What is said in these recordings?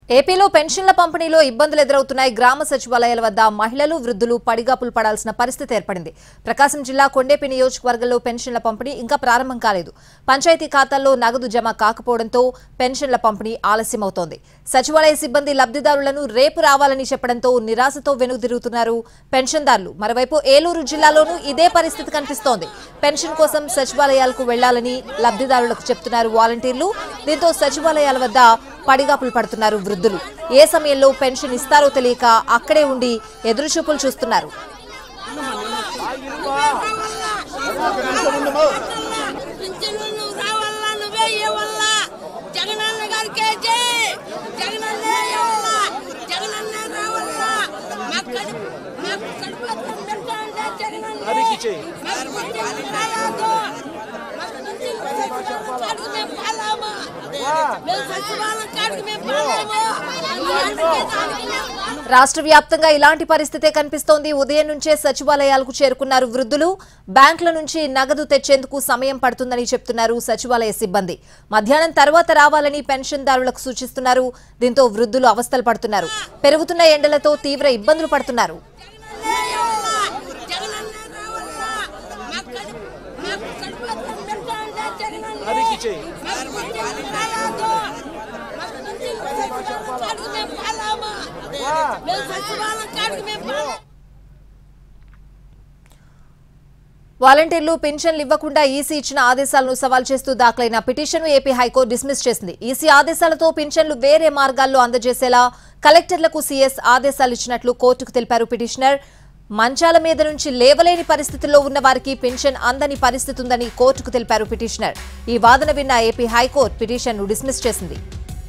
ఏపీలో పెన్షన్ల పంపిణీలో ఇబ్బందులు ఎదురవుతున్నాయి. గ్రామ సచివాలయాల వద్ద మహిళలు, వృద్ధులు పడిగాపులు పడాల్సిన పరిస్థితి ఏర్పడింది. ప్రకాశం జిల్లా కొండేపి నియోజకవర్గంలో పెన్షన్ల పంపిణీ ఇంకా ప్రారంభం కాలేదు. పంచాయతీ ఖాతాల్లో నగదు జమ కాకపోవడంతో పెన్షన్ల పంపిణీ ఆలస్యమవుతోంది. సచివాలయ సిబ్బంది లబ్ధిదారులను రేపు రావాలని చెప్పడంతో నిరాశతో వెనుదిరుగుతున్నారు పెన్షన్దారులు. మరోవైపు ఏలూరు జిల్లాలోనూ ఇదే పరిస్థితి కనిపిస్తోంది. పెన్షన్ కోసం సచివాలయాలకు వెళ్లాలని లబ్ధిదారులకు చెప్తున్నారు వాలంటీర్లు. దీంతో సచివాలయాల వద్ద పడిగాపులు పడుతున్నారు వృద్ధులు. ఏ సమయంలో పెన్షన్ ఇస్తారో తెలియక అక్కడే ఉండి ఎదురుచూపులు చూస్తున్నారు. రాష్ట్ర వ్యాప్తంగా ఇలాంటి పరిస్థితే కనిపిస్తోంది. ఉదయం నుంచే సచివాలయాలకు చేరుకున్నారు వృద్ధులు. బ్యాంకుల నుంచి నగదు తెచ్చేందుకు సమయం పడుతుందని చెప్తున్నారు సచివాలయ సిబ్బంది. మధ్యాహ్నం తర్వాత రావాలని పెన్షన్దారులకు సూచిస్తున్నారు. దీంతో వృద్ధులు అవస్థలు పడుతున్నారు. పెరుగుతున్న ఎండలతో తీవ్ర ఇబ్బందులు పడుతున్నారు. వాలంటీర్లు పెన్షన్లు ఇవ్వకుండా ఈసీ ఇచ్చిన ఆదేశాలను సవాల్ చేస్తూ దాఖలైన పిటిషన్ను ఏపీ హైకోర్టు డిస్మిస్ చేసింది. ఈసీ ఆదేశాలతో పెన్షన్లు వేరే మార్గాల్లో అందజేసేలా కలెక్టర్లకు సీఎస్ ఆదేశాలు ఇచ్చినట్లు కోర్టుకు తెలిపారు పిటిషనర్. మంచాల మీద నుంచి లేవలేని పరిస్థితుల్లో ఉన్న వారికి పెన్షన్ అందని పరిస్థితి ఉందని కోర్టుకు తెలిపారు పిటిషనర్. ఈ వాదన విన్న ఏపీ హైకోర్టు పిటిషన్ను డిస్మిస్ చేసింది.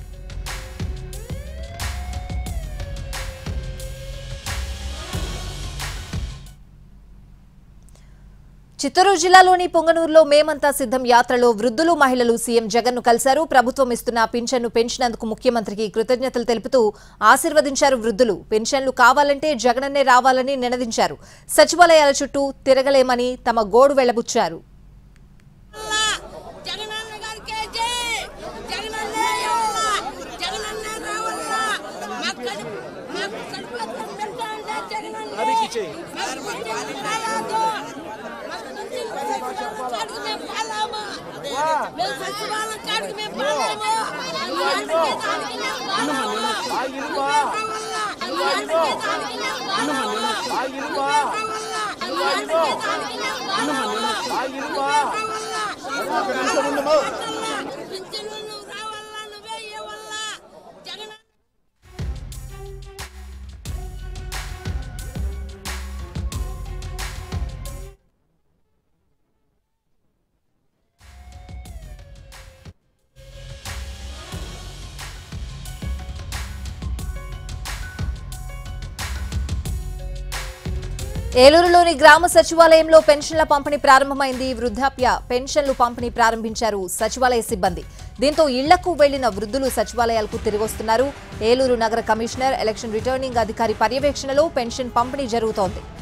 చిత్తూరు జిల్లాలోని పొంగనూరులో మేమంతా సిద్ధం యాత్రలో వృద్ధులు, మహిళలు సీఎం జగన్ ను కలిశారు. ప్రభుత్వం ఇస్తున్న పింఛన్ను పెంచినందుకు ముఖ్యమంత్రికి కృతజ్ఞతలు తెలుపుతూ ఆశీర్వదించారు వృద్ధులు. పెన్షన్లు కావాలంటే జగనన్నే రావాలని నినదించారు. సచివాలయాల చుట్టూ తిరగలేమని తమ గోడు వెళ్లబుచ్చారు. ఏలూరులోని గ్రామ సచివాలయంలో పెన్షన్ల పంపిణీ ప్రారంభమైంది. వృద్ధాప్య పెన్షన్లు పంపిణీ ప్రారంభించారు సచివాలయ సిబ్బంది. దీంతో ఇళ్లకు వెళ్లిన వృద్ధులు సచివాలయాలకు తిరిగొస్తున్నారు. ఏలూరు నగర కమిషనర్, ఎలక్షన్ రిటర్నింగ్ అధికారి పర్యవేక్షణలో పెన్షన్ పంపిణీ జరుగుతోంది.